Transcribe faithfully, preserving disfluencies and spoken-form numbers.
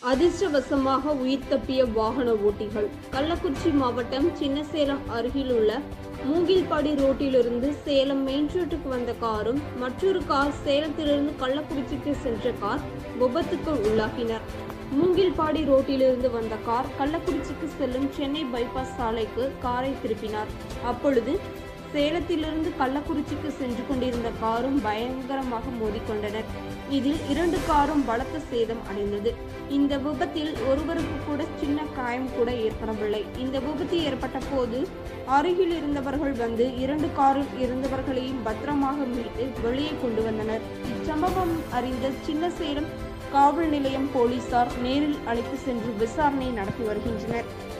அதிர்ஷ்டவசமாக உயிர் தப்பிய வாகன ஓட்டிகள். கள்ளக்குறிச்சி மாவட்டம் சின்னசேலம் அருகில் உள்ள மூங்கில்பாடி ரோட்டிலிருந்து சேலம் மெயின் ரோட்டுக்கு வந்த காரும் மற்றொரு கார் சேலத்திலிருந்து கள்ளக்குறிச்சிக்கு சென்ற கார் விபத்துக்கு உள்ளாகினர். மூங்கில்பாடி ரோட்டிலிருந்து வந்த கார் கள்ளக்குறிச்சிக்கு செல்லும் சென்னை பைபாஸ் சாலைக்கு காரை திருப்பினார். அப்பொழுது சேலத்திலிருந்து கள்ளக்குறிச்சிக்கு சென்று கொண்டிருந்த காரும் பயங்கரமாக மோதிக்கொண்டனர். இதில் இரண்டு காரும் பலத்த சேதம் அடைந்தது. இந்த விபத்தில் ஒருவருக்கு கூட சின்ன காயம் கூட ஏற்படவில்லை. இந்த விபத்து ஏற்பட்ட போது அருகில் இருந்தவர்கள் வந்து இரண்டு காரில் இருந்தவர்களையும் பத்திரமாக மீட்டு வெளியே கொண்டு வந்தனர். இச்சம்பவம் அறிந்த சின்னசேலம் காவல் நிலையம் போலீசார் நேரில் அழைத்து சென்று விசாரணை நடத்தி வருகின்றனர்.